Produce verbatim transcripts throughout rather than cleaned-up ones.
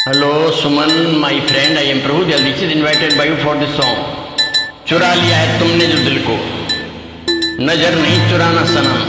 Hello Suman my friend, I am Prabhu this is invited by you for this song. चुरा लिया है तुमने जो दिल को, नजर नहीं चुराना सनम।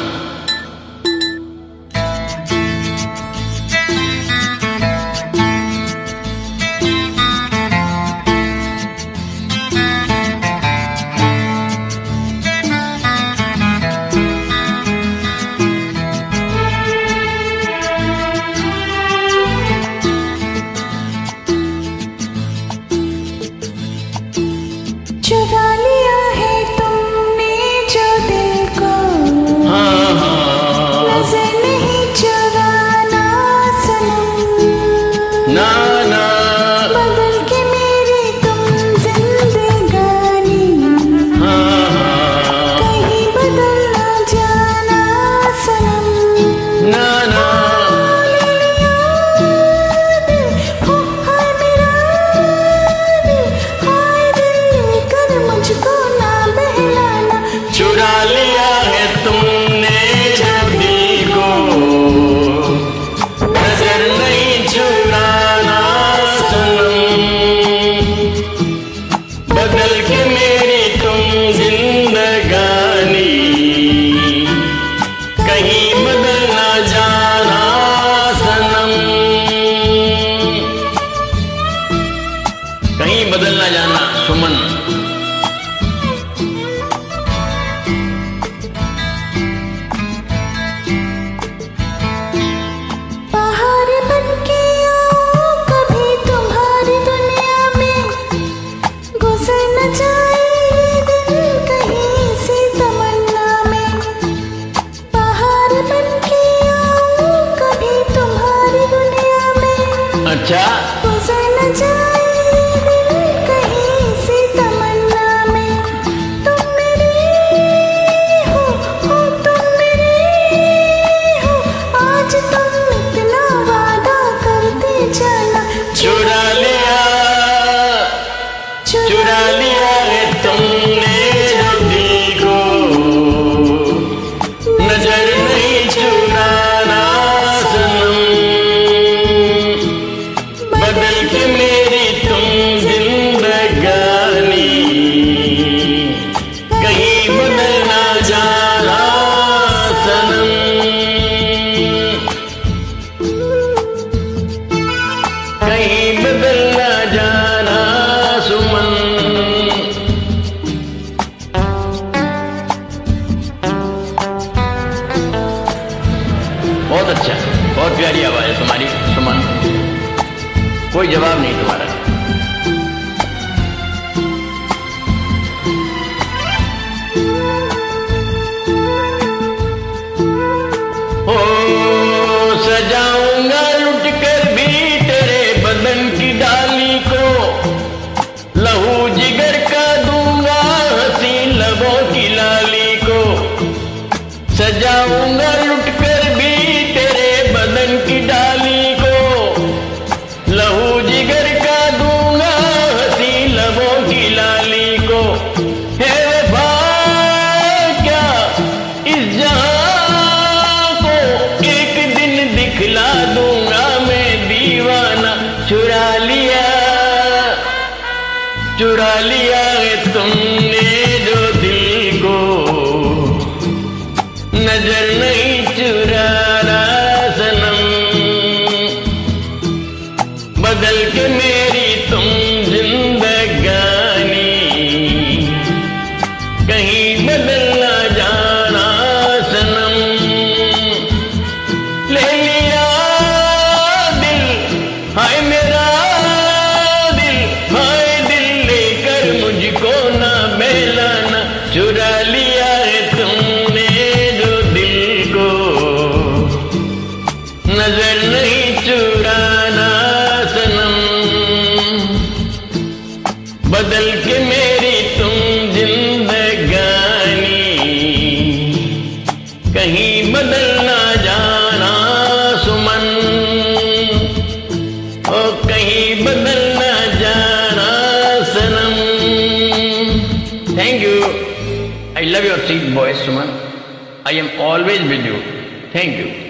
चुरा लिया है तुमने जो दिल को, हाँ हाँ नजर नहीं चुराना सनम। ना ना बदल के मेरी तुम जिंदगानी, हाँ हाँ कहीं बदल ना जाना सनम। ना ना ले लिया दिल, हो हाय मेरा दिल, हाय दिल लेकर मुझको ना बहलाना। चुरा लिया है तुमने जो दिल को, नजर नहीं चुराना सनम। बदल के मेरी तुम जिंदगानी, कहीं बदल ना जाना सनम। कहीं बदल ना जाना सुमन। बाहर बनके आऊं कभी तुम्हारी दुनिया में, गुजर न जाए ये दिन कहीं सी तमन्ना में। बाहर बनके आऊं कभी तुम्हारी दुनिया में, अच्छा गुजर न जाए ये दिन कहीं सी तमन्ना में। तुम मेरे हो, हो तुम मेरे हो, आज तुम इतना वादा करते जाना। चुरा लिया चुरा लिया है तुमने जो दिल को, नजर नहीं चुराना सनम। बदल के मेरी तुम जिंदगानी, कहीं बदल ना जाना सनम। कहीं बदल ना जाना सुमन। बहुत अच्छा, बहुत प्यारी आवाज है तुम्हारी सुमन, कोई जवाब नहीं तुम्हारा। ओ सजाऊंगा लुट कर भी तेरे बदन की डाली को, लहू जिगर का दूंगा हंसी लबों की लाली को। सजाऊंगा लुट कर भी तेरे बदन की डाली को, लहू जिगर का दूंगा हंसी लबों की लाली को। हे वफा क्या इस जहां को एक दिन दिखला दूंगा मैं दीवाना। चुरा लिया चुरा लिया है तुमने जो दिल को, नजर नहीं चुराना सनम। बदल के मेरी तुम जिंदगानी, कहीं बदल ना जाना सनम। ले लिया दिल, हाय मेरा दिल, हाय दिल लेकर मुझको ना बहलाना। चुरा लिया है तुमने जो दिल को, नजर नहीं चुराना सनम। बदल के मेरी तुम जिंदगानी, कहीं बदल ना जाना सुमन। ओ कहीं बदल ना जाना सनम। Thank you, I love your sweet voice Suman, I am always with you. Thank you.